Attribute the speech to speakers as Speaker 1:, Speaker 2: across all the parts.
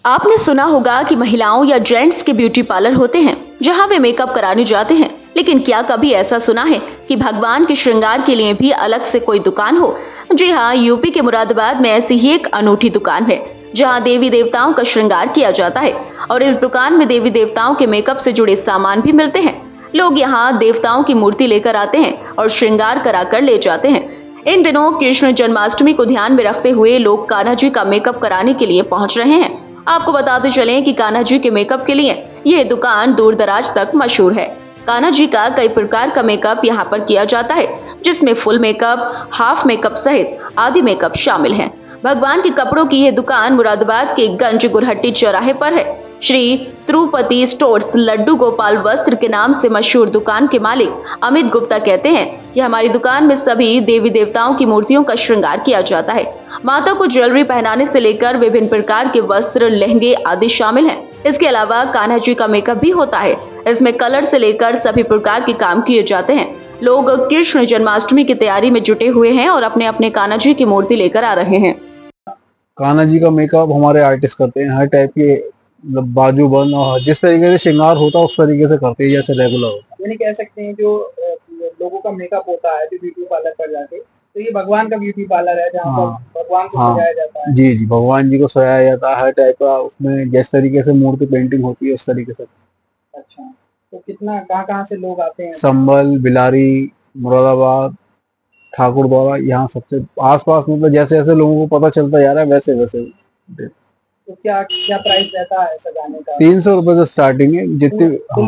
Speaker 1: आपने सुना होगा कि महिलाओं या जेंट्स के ब्यूटी पार्लर होते हैं जहां वे मेकअप कराने जाते हैं, लेकिन क्या कभी ऐसा सुना है कि भगवान के श्रृंगार के लिए भी अलग से कोई दुकान हो? जी हाँ, यूपी के मुरादाबाद में ऐसी ही एक अनूठी दुकान है जहां देवी देवताओं का श्रृंगार किया जाता है और इस दुकान में देवी देवताओं के मेकअप से जुड़े सामान भी मिलते हैं। लोग यहाँ देवताओं की मूर्ति लेकर आते हैं और श्रृंगार कराकर ले जाते हैं। इन दिनों कृष्ण जन्माष्टमी को ध्यान में रखते हुए लोग कान्हा जी का मेकअप कराने के लिए पहुंच रहे हैं। आपको बताते चलें कि कान्हा जी के मेकअप के लिए यह दुकान दूर दराज तक मशहूर है। कान्हा जी का कई प्रकार का मेकअप यहाँ पर किया जाता है, जिसमें फुल मेकअप, हाफ मेकअप सहित आदि मेकअप शामिल हैं। भगवान के कपड़ों की यह दुकान मुरादाबाद के गंज गुरहट्टी चौराहे पर है। श्री तिरुपति स्टोर्स लड्डू गोपाल वस्त्र के नाम से मशहूर दुकान के मालिक अमित गुप्ता कहते हैं कि हमारी दुकान में सभी देवी देवताओं की मूर्तियों का श्रृंगार किया जाता है। माता को ज्वेलरी पहनाने से लेकर विभिन्न प्रकार के वस्त्र, लहंगे आदि शामिल हैं। इसके अलावा कान्हा जी का मेकअप भी होता है। इसमें कलर से लेकर सभी प्रकार के काम किए जाते हैं। लोग कृष्ण जन्माष्टमी की तैयारी में जुटे हुए हैं और अपने अपने कान्हा जी की मूर्ति लेकर आ रहे हैं।
Speaker 2: कान्हा जी का मेकअप हमारे आर्टिस्ट करते हैं, हर टाइप के बाजू बन और जिस तरीके से श्रृंगार होता है उस तरीके से करते हैं जैसे रेगुलर होता है।
Speaker 3: यानी कह सकते हैं जो लोगों का मेकअप होता है जो ब्यूटी पार्लर पर जाके, तो ये भगवान का ब्यूटी पार्लर है जहाँ पर भगवान को सजाया जाता है।
Speaker 2: जी जी, भगवान जी को सजाया जाता है हर टाइप का, उसमें जिस तरीके से मूर्ति पेंटिंग होती है उस तरीके से।
Speaker 3: अच्छा, तो कितना कहाँ से लोग आते हैं?
Speaker 2: संभल, बिलारी, मुरादाबाद, ठाकुर द्वारा, यहाँ सबसे आसपास मतलब जैसे जैसे लोगों को पता चलता जा रहा है वैसे वैसे।
Speaker 3: तो क्या क्या प्राइस रहता है सजाने का?
Speaker 2: 300 रुपए से स्टार्टिंग है। जितनी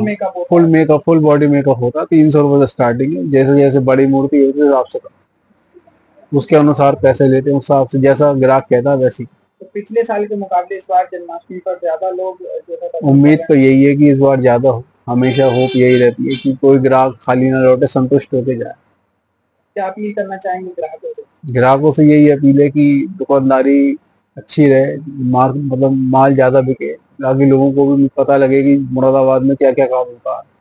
Speaker 2: फुल बॉडी मेकअप होता है 300 रुपए से स्टार्टिंग है। जैसे जैसे बड़ी मूर्ति होती है हिसाब से उसके अनुसार पैसे लेते हैं, उस हिसाब से जैसा ग्राहक कहता है वैसी।
Speaker 3: तो पिछले साल के मुकाबले इस बार जन्माष्टमी पर ज्यादा लोग जो है,
Speaker 2: उम्मीद तो यही है कि इस बार ज्यादा हो। हमेशा होप यही रहती है कि कोई ग्राहक खाली ना लौटे, संतुष्ट होके जाए।
Speaker 3: क्या अपील करना चाहेंगे ग्राहकों से?
Speaker 2: ग्राहकों से यही अपील है कि दुकानदारी अच्छी रहे, माल ज्यादा बिके, ताकि लोगों को भी पता लगे कि मुरादाबाद में क्या क्या काम होता है।